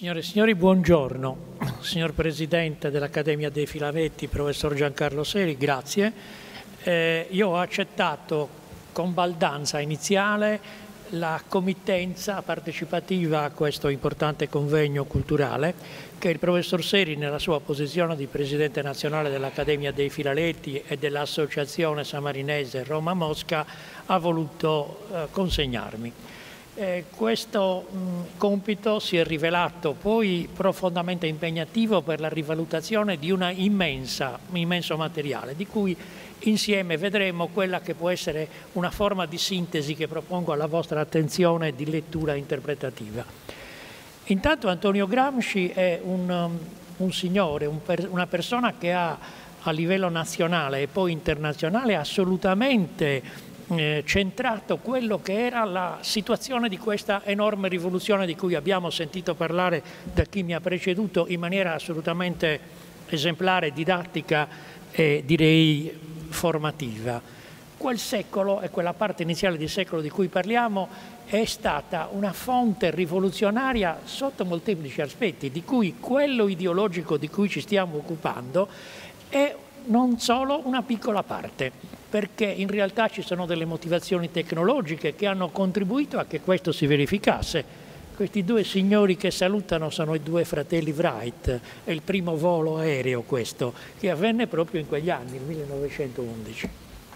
Signore e signori, buongiorno. Signor Presidente dell'Accademia dei Filavetti, professor Giancarlo Seri, grazie. Io ho accettato con baldanza iniziale la committenza partecipativa a questo importante convegno culturale che il professor Seri, nella sua posizione di Presidente nazionale dell'Accademia dei Filavetti e dell'Associazione Samarinese Roma-Mosca, ha voluto consegnarmi. Questo compito si è rivelato poi profondamente impegnativo per la rivalutazione di un immenso materiale, di cui insieme vedremo quella che può essere una forma di sintesi che propongo alla vostra attenzione di lettura interpretativa. Intanto Antonio Gramsci è un signore, una persona che ha a livello nazionale e poi internazionale assolutamente centrato quello che era la situazione di questa enorme rivoluzione di cui abbiamo sentito parlare da chi mi ha preceduto in maniera assolutamente esemplare, didattica e direi formativa. Quel secolo e quella parte iniziale di secolo di cui parliamo è stata una fonte rivoluzionaria sotto molteplici aspetti, di cui quello ideologico di cui ci stiamo occupando è non solo una piccola parte, perché in realtà ci sono delle motivazioni tecnologiche che hanno contribuito a che questo si verificasse. Questi due signori che salutano sono i due fratelli Wright, è il primo volo aereo questo, che avvenne proprio in quegli anni, il 1911.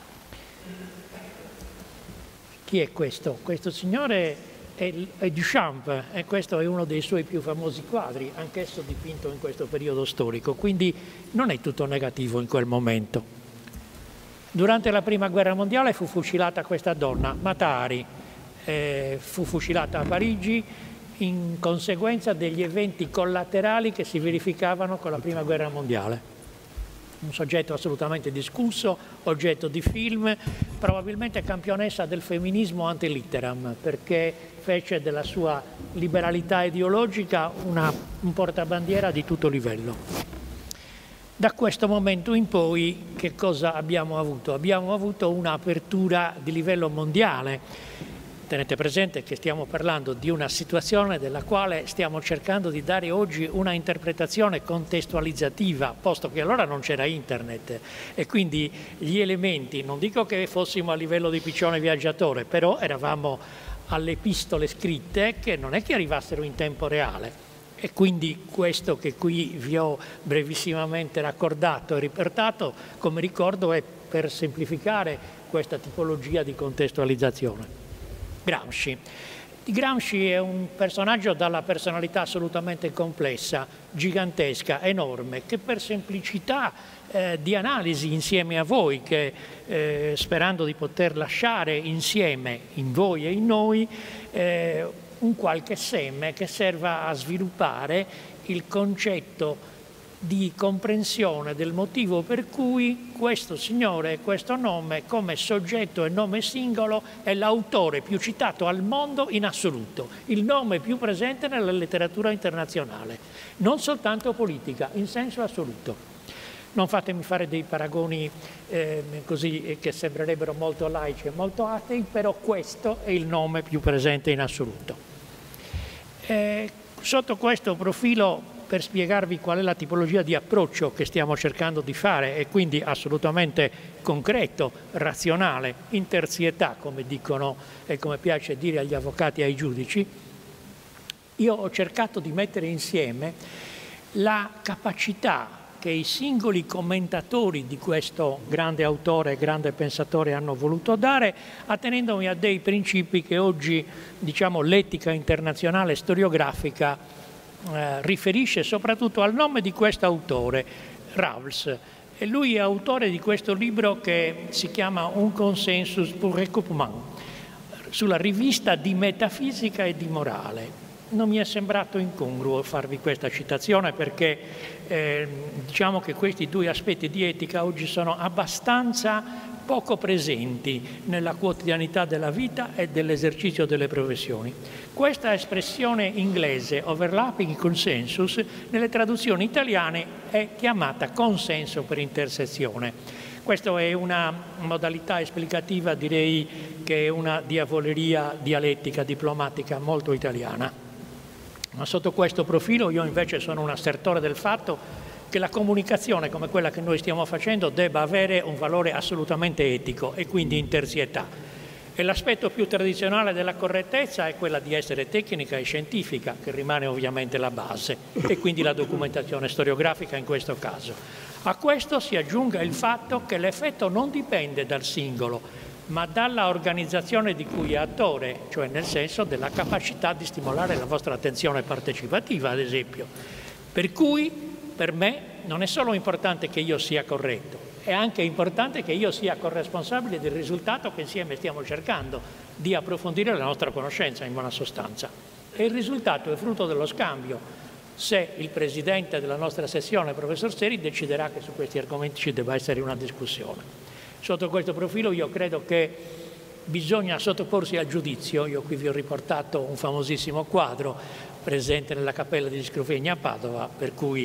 Chi è questo? Questo signore è Duchamp e questo è uno dei suoi più famosi quadri, anch'esso dipinto in questo periodo storico, quindi non è tutto negativo in quel momento. Durante la Prima Guerra Mondiale fu fucilata questa donna, Mata Hari, fu fucilata a Parigi in conseguenza degli eventi collaterali che si verificavano con la Prima Guerra Mondiale. Un soggetto assolutamente discusso, oggetto di film, probabilmente campionessa del femminismo ante litteram, perché fece della sua liberalità ideologica un portabandiera di tutto livello. Da questo momento in poi che cosa abbiamo avuto? Abbiamo avuto un'apertura di livello mondiale. Tenete presente che stiamo parlando di una situazione della quale stiamo cercando di dare oggi una interpretazione contestualizzativa, posto che allora non c'era internet e quindi gli elementi, non dico che fossimo a livello di piccione viaggiatore, però eravamo alle epistole scritte che non è che arrivassero in tempo reale. E quindi questo che qui vi ho brevissimamente raccordato e riportato come ricordo è per semplificare questa tipologia di contestualizzazione. Gramsci è un personaggio dalla personalità assolutamente complessa, gigantesca, enorme, che per semplicità di analisi insieme a voi, che sperando di poter lasciare insieme in voi e in noi un qualche seme che serva a sviluppare il concetto di comprensione del motivo per cui questo signore e questo nome come soggetto e nome singolo è l'autore più citato al mondo in assoluto, il nome più presente nella letteratura internazionale, non soltanto politica, in senso assoluto. Non fatemi fare dei paragoni così che sembrerebbero molto laici e molto atei, però questo è il nome più presente in assoluto. Sotto questo profilo, per spiegarvi qual è la tipologia di approccio che stiamo cercando di fare e quindi assolutamente concreto, razionale, in terzietà, come dicono e come piace dire agli avvocati e ai giudici, io ho cercato di mettere insieme la capacità che i singoli commentatori di questo grande autore e grande pensatore hanno voluto dare, attenendomi a dei principi che oggi, diciamo, l'etica internazionale storiografica riferisce soprattutto al nome di questo autore, Rawls. E lui è autore di questo libro che si chiama Un consensus pour recoupement, sulla rivista di metafisica e di morale. Non mi è sembrato incongruo farvi questa citazione perché diciamo che questi due aspetti di etica oggi sono abbastanza poco presenti nella quotidianità della vita e dell'esercizio delle professioni. Questa espressione inglese, overlapping consensus, nelle traduzioni italiane è chiamata consenso per intersezione. Questa è una modalità esplicativa, direi che è una diavoleria dialettica diplomatica molto italiana. Ma sotto questo profilo io invece sono un assertore del fatto che la comunicazione come quella che noi stiamo facendo debba avere un valore assolutamente etico e quindi in terzietà. E l'aspetto più tradizionale della correttezza è quella di essere tecnica e scientifica, che rimane ovviamente la base, e quindi la documentazione storiografica in questo caso. A questo si aggiunga il fatto che l'effetto non dipende dal singolo, ma dalla organizzazione di cui è attore, cioè nel senso della capacità di stimolare la vostra attenzione partecipativa, ad esempio. Per cui per me non è solo importante che io sia corretto, è anche importante che io sia corresponsabile del risultato che insieme stiamo cercando di approfondire la nostra conoscenza, in buona sostanza. E il risultato è frutto dello scambio. Se il presidente della nostra sessione, professor Seri, deciderà che su questi argomenti ci debba essere una discussione. Sotto questo profilo io credo che bisogna sottoporsi al giudizio. Io qui vi ho riportato un famosissimo quadro presente nella Cappella di Scrovegna a Padova, per cui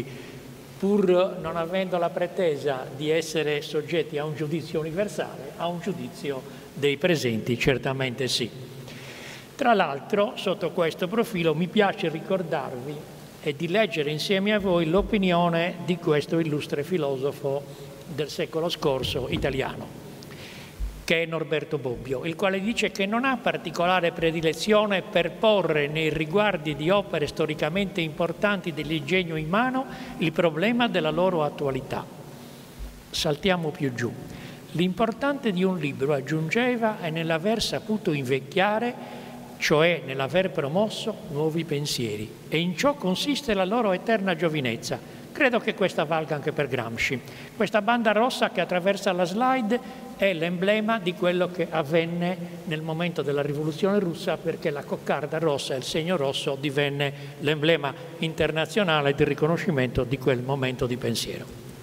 pur non avendo la pretesa di essere soggetti a un giudizio universale, a un giudizio dei presenti certamente sì. Tra l'altro, sotto questo profilo, mi piace ricordarvi e di leggere insieme a voi l'opinione di questo illustre filosofo del secolo scorso italiano, che è Norberto Bobbio, il quale dice che non ha particolare predilezione per porre nei riguardi di opere storicamente importanti dell'ingegno umano il problema della loro attualità. Saltiamo più giù. L'importante di un libro, aggiungeva, è nell'aver saputo invecchiare, cioè nell'aver promosso nuovi pensieri, e in ciò consiste la loro eterna giovinezza. Credo che questa valga anche per Gramsci. Questa banda rossa che attraversa la slide è l'emblema di quello che avvenne nel momento della rivoluzione russa, perché la coccarda rossa e il segno rosso divenne l'emblema internazionale di riconoscimento di quel momento di pensiero.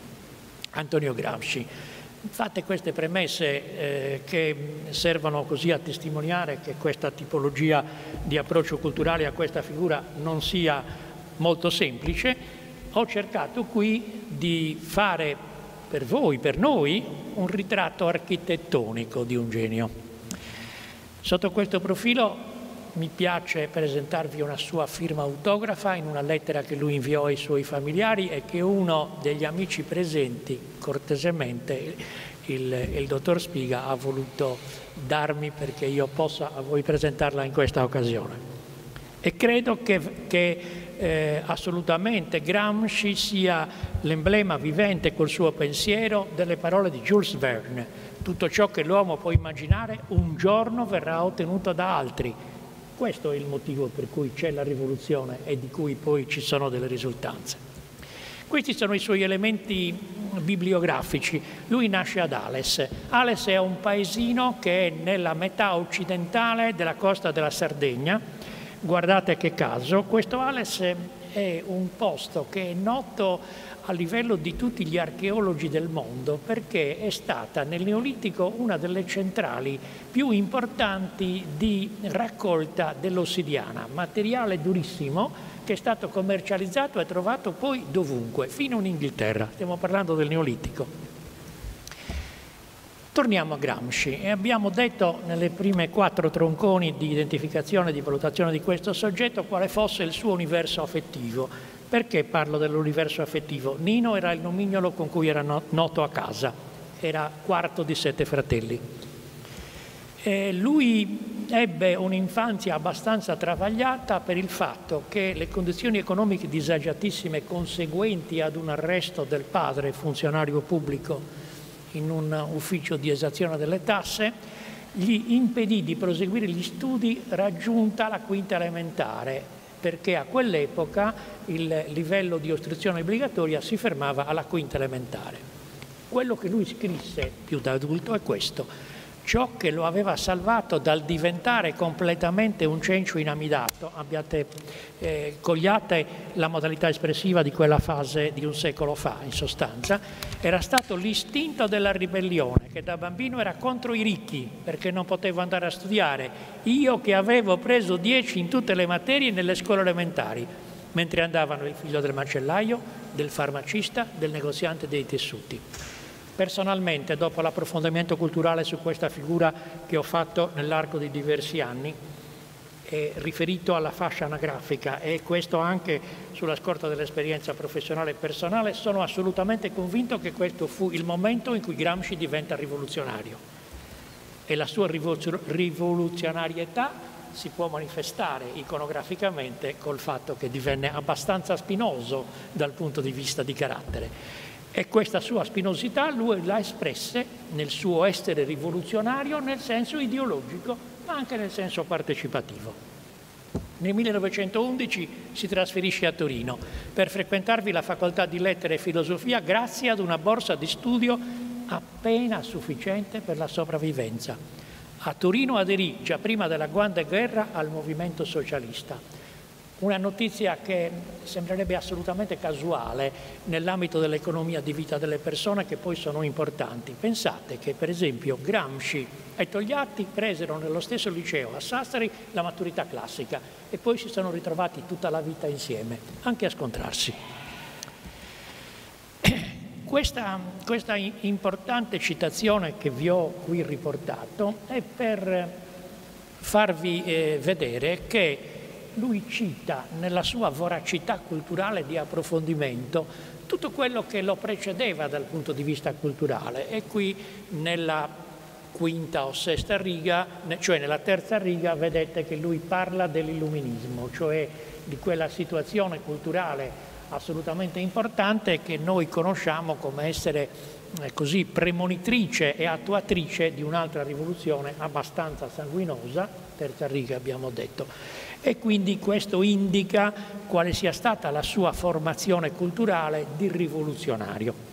Antonio Gramsci. Fatte queste premesse che servono così a testimoniare che questa tipologia di approccio culturale a questa figura non sia molto semplice, ho cercato qui di fare per voi, per noi, un ritratto architettonico di un genio. Sotto questo profilo mi piace presentarvi una sua firma autografa in una lettera che lui inviò ai suoi familiari e che uno degli amici presenti, cortesemente, il dottor Spiga, ha voluto darmi perché io possa a voi presentarla in questa occasione. E credo che assolutamente Gramsci sia l'emblema vivente col suo pensiero delle parole di Jules Verne. Tutto ciò che l'uomo può immaginare un giorno verrà ottenuto da altri. Questo è il motivo per cui c'è la rivoluzione e di cui poi ci sono delle risultanze. Questi sono i suoi elementi bibliografici. Lui nasce ad Ales. Ales è un paesino che è nella metà occidentale della costa della Sardegna. Guardate che caso, questo Ales è un posto che è noto a livello di tutti gli archeologi del mondo perché è stata nel Neolitico una delle centrali più importanti di raccolta dell'ossidiana, materiale durissimo che è stato commercializzato e trovato poi dovunque, fino in Inghilterra. Stiamo parlando del Neolitico. Torniamo a Gramsci e abbiamo detto nelle prime 4 tronconi di identificazione e di valutazione di questo soggetto quale fosse il suo universo affettivo. Perché parlo dell'universo affettivo? Nino era il nomignolo con cui era noto a casa, era quarto di 7 fratelli. Lui ebbe un'infanzia abbastanza travagliata per il fatto che le condizioni economiche disagiatissime conseguenti ad un arresto del padre, funzionario pubblico, in un ufficio di esazione delle tasse, gli impedì di proseguire gli studi raggiunta la quinta elementare, perché a quell'epoca il livello di istruzione obbligatoria si fermava alla quinta elementare. Quello che lui scrisse più da adulto è questo: ciò che lo aveva salvato dal diventare completamente un cencio inamidato, cogliate la modalità espressiva di quella fase di un secolo fa, in sostanza, era stato l'istinto della ribellione, che da bambino era contro i ricchi, perché non potevo andare a studiare. Io che avevo preso 10 in tutte le materie nelle scuole elementari, mentre andavano il figlio del macellaio, del farmacista, del negoziante dei tessuti. Personalmente, dopo l'approfondimento culturale su questa figura che ho fatto nell'arco di diversi anni, riferito alla fascia anagrafica, e questo anche sulla scorta dell'esperienza professionale e personale, sono assolutamente convinto che questo fu il momento in cui Gramsci diventa rivoluzionario, e la sua rivoluzionarietà si può manifestare iconograficamente col fatto che divenne abbastanza spinoso dal punto di vista di carattere. E questa sua spinosità lui la espresse nel suo essere rivoluzionario nel senso ideologico, ma anche nel senso partecipativo. Nel 1911 si trasferisce a Torino per frequentarvi la facoltà di lettere e filosofia grazie ad una borsa di studio appena sufficiente per la sopravvivenza. A Torino aderì già prima della Grande Guerra al movimento socialista. Una notizia che sembrerebbe assolutamente casuale nell'ambito dell'economia di vita delle persone, che poi sono importanti. Pensate che per esempio Gramsci e Togliatti presero nello stesso liceo a Sassari la maturità classica e poi si sono ritrovati tutta la vita insieme, anche a scontrarsi. Questa importante citazione che vi ho qui riportato è per farvi vedere che lui cita nella sua voracità culturale di approfondimento tutto quello che lo precedeva dal punto di vista culturale, e qui nella quinta o sesta riga, cioè nella terza riga, vedete che lui parla dell'illuminismo, cioè di quella situazione culturale assolutamente importante che noi conosciamo come essere così premonitrice e attuatrice di un'altra rivoluzione abbastanza sanguinosa, terza riga abbiamo detto. E quindi questo indica quale sia stata la sua formazione culturale di rivoluzionario.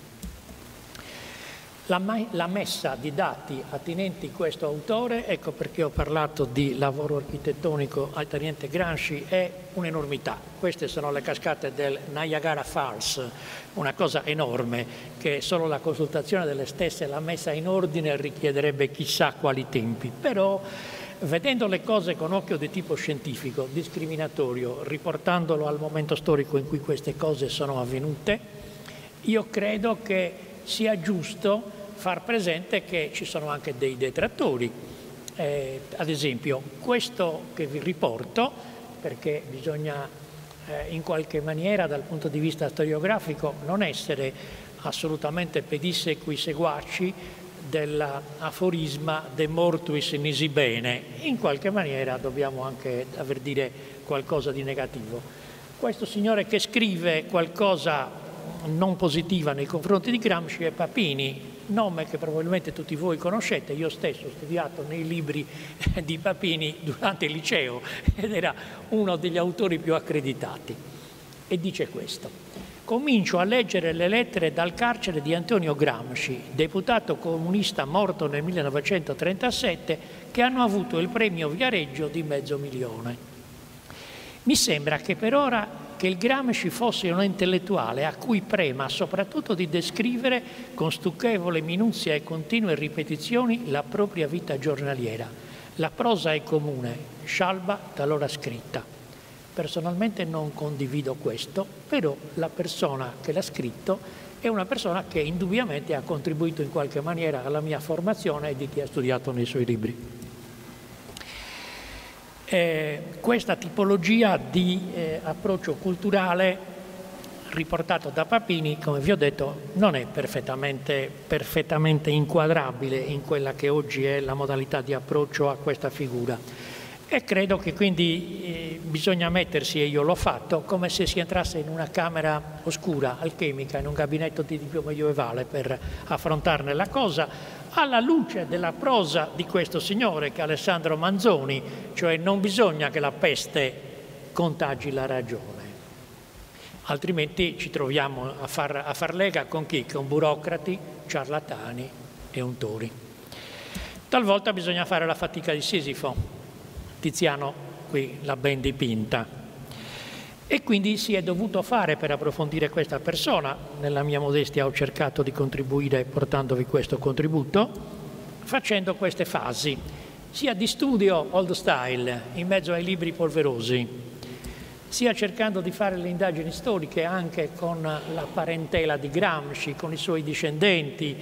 La messa di dati attinenti a questo autore, ecco perché ho parlato di lavoro architettonico attinente Gramsci, è un'enormità. Queste sono le cascate del Niagara Falls, una cosa enorme che solo la consultazione delle stesse, la messa in ordine richiederebbe chissà quali tempi, però vedendo le cose con occhio di tipo scientifico, discriminatorio, riportandolo al momento storico in cui queste cose sono avvenute, io credo che sia giusto far presente che ci sono anche dei detrattori. Ad esempio, questo che vi riporto, perché bisogna in qualche maniera dal punto di vista storiografico non essere assolutamente pedissequi seguaci dell'aforisma de mortuis nisi bene, in qualche maniera dobbiamo anche aver dire qualcosa di negativo. Questo signore che scrive qualcosa non positiva nei confronti di Gramsci è Papini, nome che probabilmente tutti voi conoscete. Io stesso ho studiato nei libri di Papini durante il liceo ed era uno degli autori più accreditati, e dice questo: comincio a leggere le lettere dal carcere di Antonio Gramsci, deputato comunista morto nel 1937, che hanno avuto il premio Viareggio di $500.000. Mi sembra che per ora che il Gramsci fosse un intellettuale a cui prema soprattutto di descrivere con stucchevole minuzia e continue ripetizioni la propria vita giornaliera. La prosa è comune, scialba, talora scritta. Personalmente non condivido questo, però la persona che l'ha scritto è una persona che indubbiamente ha contribuito in qualche maniera alla mia formazione e di chi ha studiato nei suoi libri. Questa tipologia di approccio culturale riportato da Papini, come vi ho detto, non è perfettamente inquadrabile in quella che oggi è la modalità di approccio a questa figura. E credo che quindi bisogna mettersi, e io l'ho fatto, come se si entrasse in una camera oscura, alchemica, in un gabinetto di tipo medievale per affrontarne la cosa, alla luce della prosa di questo signore che è Alessandro Manzoni, cioè non bisogna che la peste contagi la ragione, altrimenti ci troviamo a far lega con chi? Con burocrati, ciarlatani e untori. Talvolta bisogna fare la fatica di Sisifo, Tiziano qui l'ha ben dipinta, e quindi si è dovuto fare per approfondire questa persona. Nella mia modestia ho cercato di contribuire portandovi questo contributo, facendo queste fasi, sia di studio old style, in mezzo ai libri polverosi, sia cercando di fare le indagini storiche anche con la parentela di Gramsci, con i suoi discendenti,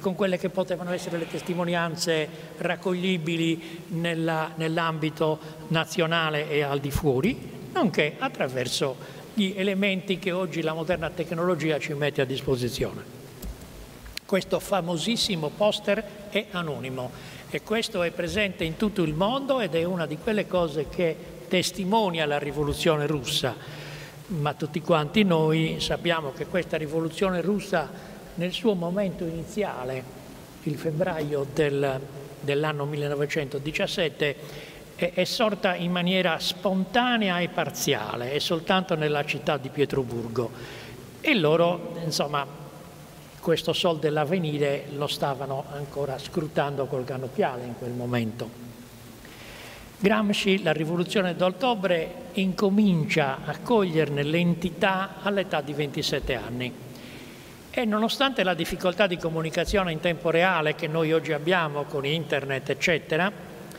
con quelle che potevano essere le testimonianze raccoglibili nell'ambito nazionale e al di fuori, nonché attraverso gli elementi che oggi la moderna tecnologia ci mette a disposizione. Questo famosissimo poster è anonimo e questo è presente in tutto il mondo ed è una di quelle cose che testimonia la rivoluzione russa, ma tutti quanti noi sappiamo che questa rivoluzione russa nel suo momento iniziale, il febbraio dell'anno 1917, è sorta in maniera spontanea e parziale, e soltanto nella città di Pietroburgo. E loro, insomma, questo sol dell'avvenire lo stavano ancora scrutando col cannocchiale in quel momento. Gramsci, la rivoluzione d'ottobre, incomincia a coglierne l'entità all'età di 27 anni. E nonostante la difficoltà di comunicazione in tempo reale che noi oggi abbiamo con internet, eccetera,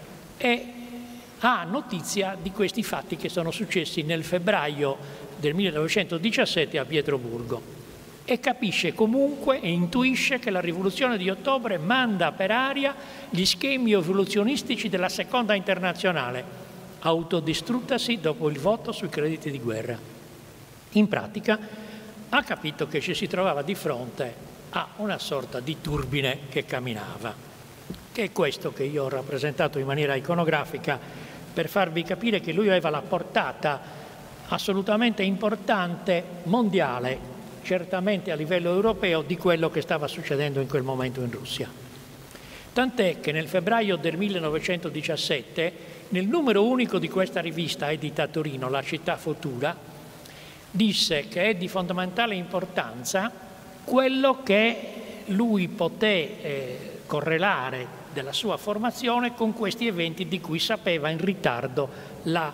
ha notizia di questi fatti che sono successi nel febbraio del 1917 a Pietroburgo e capisce comunque e intuisce che la rivoluzione di ottobre manda per aria gli schemi evoluzionistici della seconda internazionale, autodistruttasi dopo il voto sui crediti di guerra. In pratica ha capito che ci si trovava di fronte a una sorta di turbine che camminava, che è questo che io ho rappresentato in maniera iconografica per farvi capire che lui aveva la portata assolutamente importante mondiale, certamente a livello europeo, di quello che stava succedendo in quel momento in Russia. Tant'è che nel febbraio del 1917, nel numero unico di questa rivista edita a Torino, La Città Futura, disse che è di fondamentale importanza quello che lui poté correlare della sua formazione con questi eventi di cui sapeva in ritardo la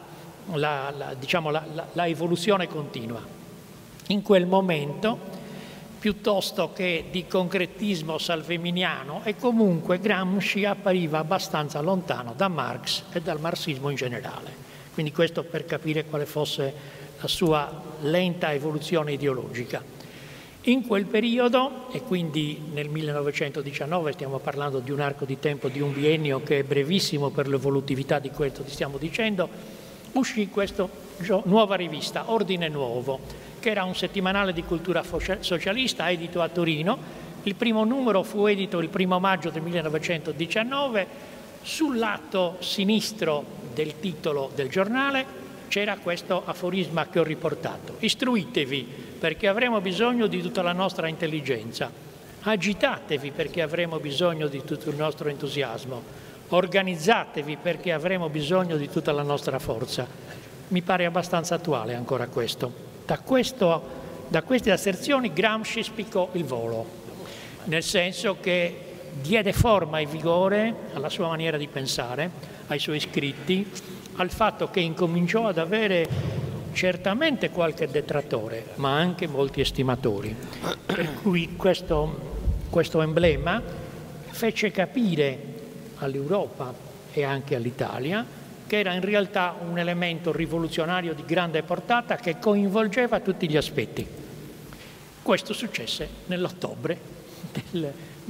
evoluzione continua. In quel momento, piuttosto che di concretismo salveminiano, e comunque Gramsci appariva abbastanza lontano da Marx e dal marxismo in generale. Quindi questo per capire quale fosse la sua lenta evoluzione ideologica. In quel periodo, e quindi nel 1919, stiamo parlando di un arco di tempo di un biennio che è brevissimo per l'evolutività di questo che stiamo dicendo, uscì questa nuova rivista, Ordine Nuovo, che era un settimanale di cultura socialista edito a Torino. Il primo numero fu edito il 1° maggio del 1919. Sul lato sinistro del titolo del giornale c'era questo aforisma che ho riportato: istruitevi perché avremo bisogno di tutta la nostra intelligenza, agitatevi perché avremo bisogno di tutto il nostro entusiasmo, organizzatevi perché avremo bisogno di tutta la nostra forza. Mi pare abbastanza attuale ancora questo. Da queste asserzioni Gramsci spiccò il volo, nel senso che diede forma e vigore alla sua maniera di pensare, ai suoi scritti, al fatto che incominciò ad avere certamente qualche detrattore, ma anche molti estimatori. Per cui questo emblema fece capire all'Europa e anche all'Italia che era in realtà un elemento rivoluzionario di grande portata che coinvolgeva tutti gli aspetti. Questo successe nell'ottobre del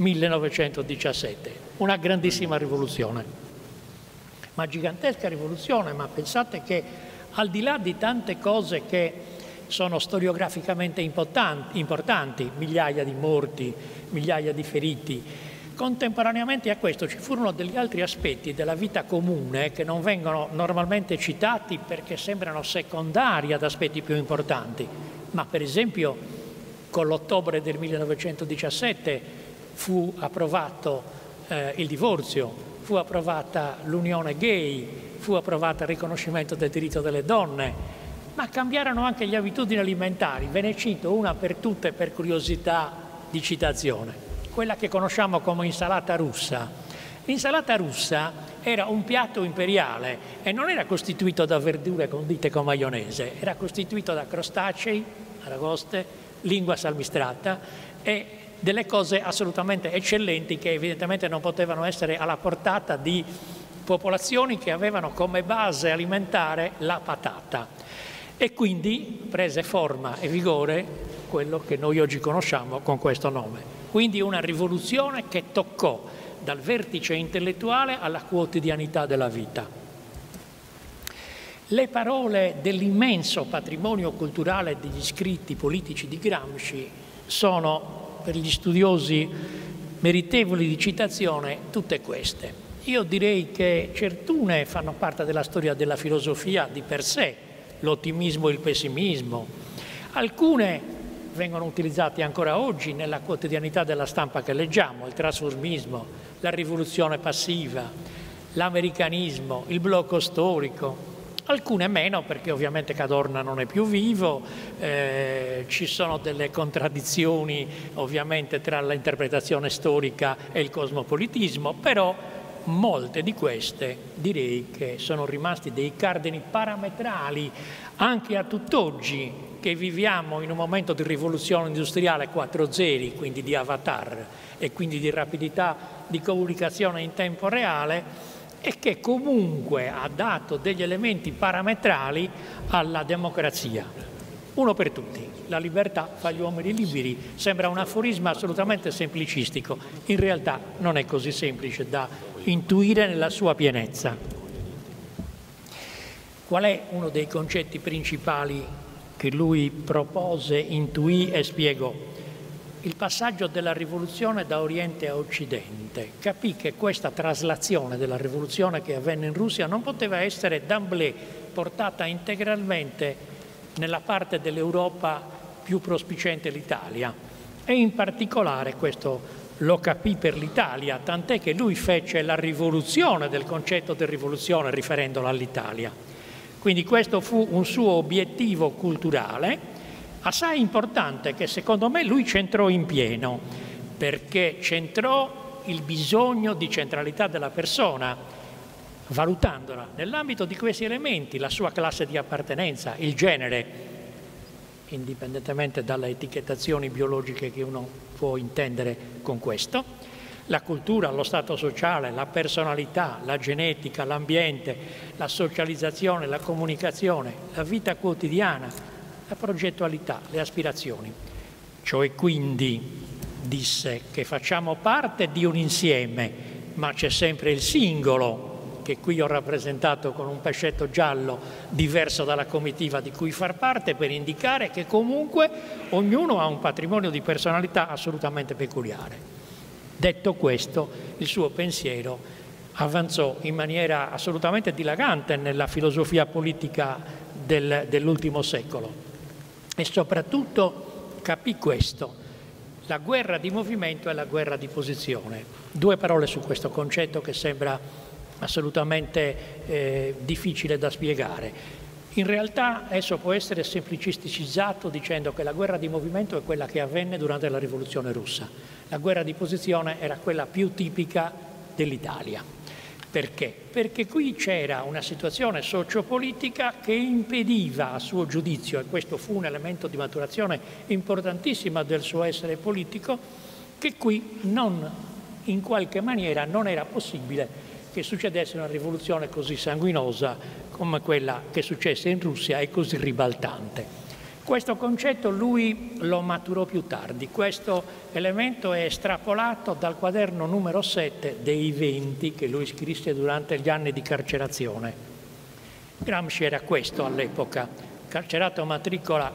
1917, una grandissima rivoluzione, ma gigantesca rivoluzione, ma pensate che al di là di tante cose che sono storiograficamente importanti, migliaia di morti, migliaia di feriti, contemporaneamente a questo ci furono degli altri aspetti della vita comune che non vengono normalmente citati perché sembrano secondari ad aspetti più importanti, ma per esempio con l'ottobre del 1917 fu approvato il divorzio, fu approvata l'unione gay, fu approvato il riconoscimento del diritto delle donne, ma cambiarono anche le abitudini alimentari. Ve ne cito una per tutte per curiosità di citazione. Quella che conosciamo come insalata russa. L'insalata russa era un piatto imperiale e non era costituito da verdure condite con maionese, era costituito da crostacei, aragoste, lingua salmistrata e delle cose assolutamente eccellenti che evidentemente non potevano essere alla portata di popolazioni che avevano come base alimentare la patata. E quindi prese forma e vigore quello che noi oggi conosciamo con questo nome. quindi una rivoluzione che toccò dal vertice intellettuale alla quotidianità della vita. Le parole dell'immenso patrimonio culturale degli scritti politici di Gramsci sono, per gli studiosi meritevoli di citazione, tutte queste. Io direi che certune fanno parte della storia della filosofia di per sé, l'ottimismo e il pessimismo. Alcune vengono utilizzate ancora oggi nella quotidianità della stampa che leggiamo, il trasformismo, la rivoluzione passiva, l'americanismo, il blocco storico. Alcune meno, perché ovviamente Cadorna non è più vivo, ci sono delle contraddizioni ovviamente tra l'interpretazione storica e il cosmopolitismo, però molte di queste direi che sono rimasti dei cardini parametrali anche a tutt'oggi, che viviamo in un momento di rivoluzione industriale 4.0, quindi di avatar e quindi di rapidità di comunicazione in tempo reale, e che comunque ha dato degli elementi parametrali alla democrazia. Uno per tutti: la libertà fa gli uomini liberi. Sembra un aforisma assolutamente semplicistico, in realtà non è così semplice da intuire nella sua pienezza. Qual è uno dei concetti principali che lui propose, intuì e spiegò? Il passaggio della rivoluzione da Oriente a Occidente. Capì che questa traslazione della rivoluzione che avvenne in Russia non poteva essere d'emblée portata integralmente nella parte dell'Europa più prospiciente, l'Italia, e in particolare questo lo capì per l'Italia, tant'è che lui fece la rivoluzione del concetto di rivoluzione riferendola all'Italia. Quindi questo fu un suo obiettivo culturale assai importante, che secondo me lui centrò in pieno, perché centrò il bisogno di centralità della persona, valutandola nell'ambito di questi elementi: la sua classe di appartenenza, il genere, indipendentemente dalle etichettazioni biologiche che uno può intendere con questo, la cultura, lo stato sociale, la personalità, la genetica, l'ambiente, la socializzazione, la comunicazione, la vita quotidiana, la progettualità, le aspirazioni. Cioè, quindi, disse che facciamo parte di un insieme, ma c'è sempre il singolo, che qui ho rappresentato con un pescetto giallo diverso dalla comitiva di cui far parte, per indicare che comunque ognuno ha un patrimonio di personalità assolutamente peculiare. Detto questo, il suo pensiero avanzò in maniera assolutamente dilagante nella filosofia politica dell'ultimo secolo. E soprattutto capì questo: la guerra di movimento e la guerra di posizione. Due parole su questo concetto che sembra assolutamente difficile da spiegare. In realtà esso può essere semplicisticizzato dicendo che la guerra di movimento è quella che avvenne durante la rivoluzione russa. La guerra di posizione era quella più tipica dell'Italia. Perché? Perché qui c'era una situazione sociopolitica che impediva, a suo giudizio, e questo fu un elemento di maturazione importantissima del suo essere politico, che qui in qualche maniera non era possibile che succedesse una rivoluzione così sanguinosa come quella che successe in Russia e così ribaltante. Questo concetto lui lo maturò più tardi. Questo elemento è estrapolato dal quaderno numero 7 dei 20 che lui scrisse durante gli anni di carcerazione. Gramsci era questo all'epoca, carcerato a matricola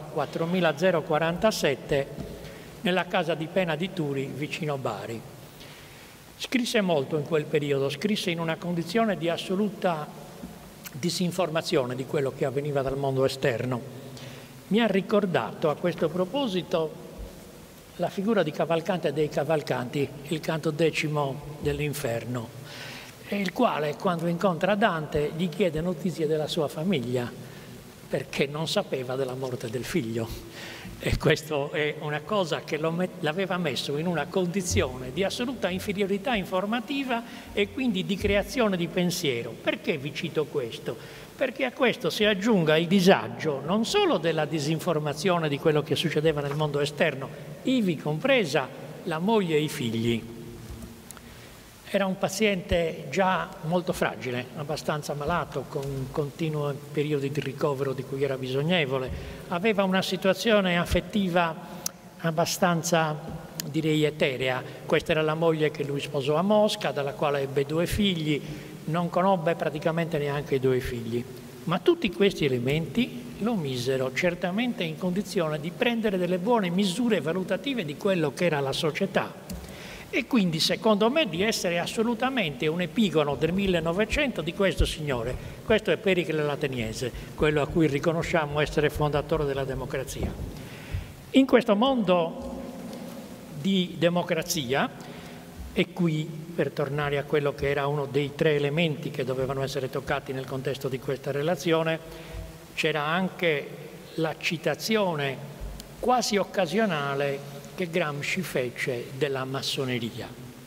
4047 nella casa di pena di Turi, vicino Bari. Scrisse molto in quel periodo, scrisse in una condizione di assoluta disinformazione di quello che avveniva dal mondo esterno. Mi ha ricordato a questo proposito la figura di Cavalcante dei Cavalcanti, il canto 10° dell'Inferno, il quale, quando incontra Dante, gli chiede notizie della sua famiglia, perché non sapeva della morte del figlio. E questo è una cosa che l'aveva messo in una condizione di assoluta inferiorità informativa e quindi di creazione di pensiero. Perché vi cito questo? Perché a questo si aggiunga il disagio non solo della disinformazione di quello che succedeva nel mondo esterno, ivi compresa la moglie e i figli. Era un paziente già molto fragile, abbastanza malato, con continui periodi di ricovero di cui era bisognevole. Aveva una situazione affettiva abbastanza direi eterea. Questa era la moglie che lui sposò a Mosca, dalla quale ebbe 2 figli, non conobbe praticamente neanche i 2 figli. Ma tutti questi elementi lo misero certamente in condizione di prendere delle buone misure valutative di quello che era la società e quindi, secondo me, di essere assolutamente un epigono del 1900 di questo signore. Questo è Pericle l'Ateniese, quello a cui riconosciamo essere fondatore della democrazia. In questo mondo di democrazia, e qui per tornare a quello che era uno dei 3 elementi che dovevano essere toccati nel contesto di questa relazione, c'era anche la citazione quasi occasionale che Gramsci fece della massoneria.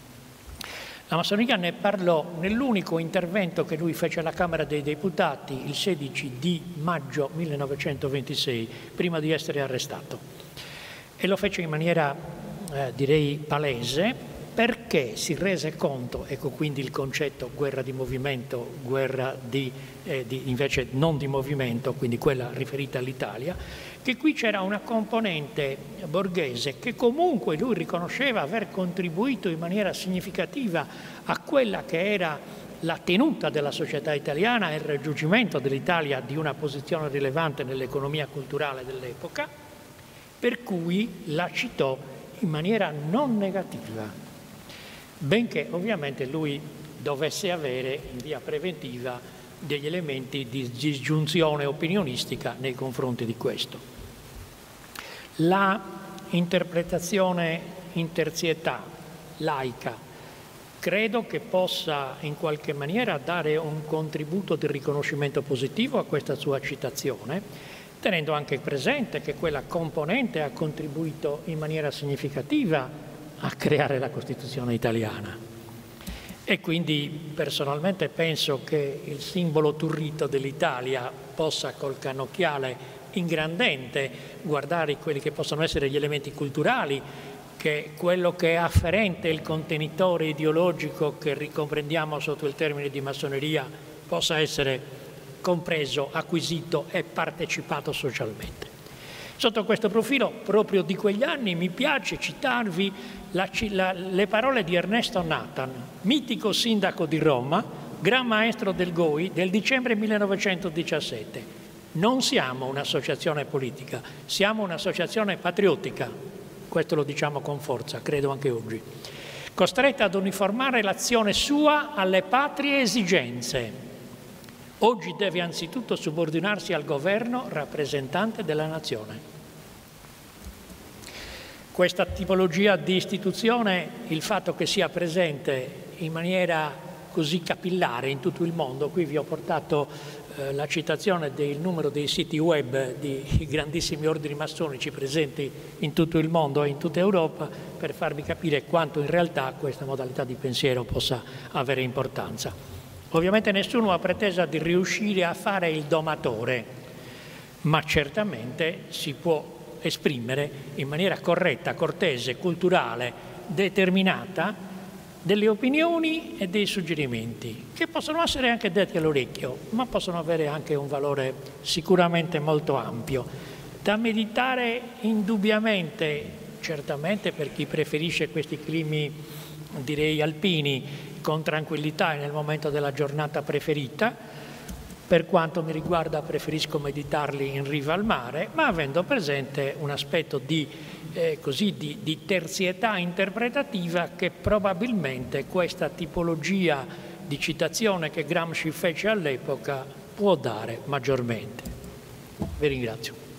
La massoneria ne parlò nell'unico intervento che lui fece alla Camera dei Deputati il 16 di maggio 1926, prima di essere arrestato. E lo fece in maniera, direi, palese, perché si rese conto, ecco quindi il concetto guerra di movimento, guerra invece non di movimento, quindi quella riferita all'Italia, che qui c'era una componente borghese che comunque lui riconosceva aver contribuito in maniera significativa a quella che era la tenuta della società italiana e il raggiungimento dell'Italia di una posizione rilevante nell'economia culturale dell'epoca, per cui la citò in maniera non negativa, benché ovviamente lui dovesse avere in via preventiva degli elementi di disgiunzione opinionistica nei confronti di questo. La interpretazione in terzietà laica credo che possa in qualche maniera dare un contributo di riconoscimento positivo a questa sua citazione, tenendo anche presente che quella componente ha contribuito in maniera significativa a creare la Costituzione italiana. E quindi personalmente penso che il simbolo turrito dell'Italia possa col cannocchiale ingrandente guardare quelli che possono essere gli elementi culturali, che quello che è afferente il contenitore ideologico che ricomprendiamo sotto il termine di massoneria possa essere compreso, acquisito e partecipato socialmente. Sotto questo profilo, proprio di quegli anni, mi piace citarvi le parole di Ernesto Nathan, mitico sindaco di Roma, gran maestro del GOI del dicembre 1917. Non siamo un'associazione politica, siamo un'associazione patriottica, questo lo diciamo con forza, credo anche oggi, costretta ad uniformare l'azione sua alle patrie esigenze. Oggi deve anzitutto subordinarsi al governo rappresentante della nazione. Questa tipologia di istituzione, il fatto che sia presente in maniera così capillare in tutto il mondo, qui vi ho portato la citazione del numero dei siti web di grandissimi ordini massonici presenti in tutto il mondo e in tutta Europa, per farvi capire quanto in realtà questa modalità di pensiero possa avere importanza. Ovviamente nessuno ha pretesa di riuscire a fare il domatore, ma certamente si può esprimere in maniera corretta, cortese, culturale, determinata, delle opinioni e dei suggerimenti, che possono essere anche detti all'orecchio, ma possono avere anche un valore sicuramente molto ampio, da meditare indubbiamente, certamente per chi preferisce questi climi, direi, alpini, con tranquillità e nel momento della giornata preferita. Per quanto mi riguarda preferisco meditarli in riva al mare, ma avendo presente un aspetto di terzietà interpretativa che probabilmente questa tipologia di citazione che Gramsci fece all'epoca può dare maggiormente. Vi ringrazio.